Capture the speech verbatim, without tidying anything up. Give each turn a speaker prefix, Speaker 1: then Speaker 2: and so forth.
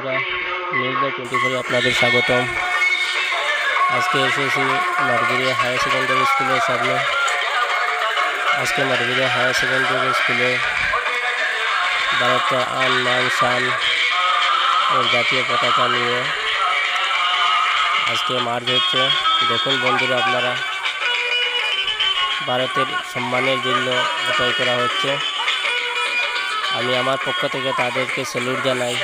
Speaker 1: বন্ধুরা, news by twenty ফোরে আপনাদের স্বাগতম। আজকে এসেছি মাঠবিড়িয়া হায়ার সেকেন্ডারি স্কুলের সামনে। আজকে মাঠবিড়িয়া হায়ার সেকেন্ডারি স্কুলে ভারতের আন মান শান এর জাতীয় পতাকা নিয়ে আজকে মার্চ হচ্ছে। দেখুন বন্ধুরা, আপনারা ভারতের সম্মানের জন্য এটাই করা হচ্ছে। আমি আমার পক্ষ থেকে তাদেরকে স্যালুট জানাই।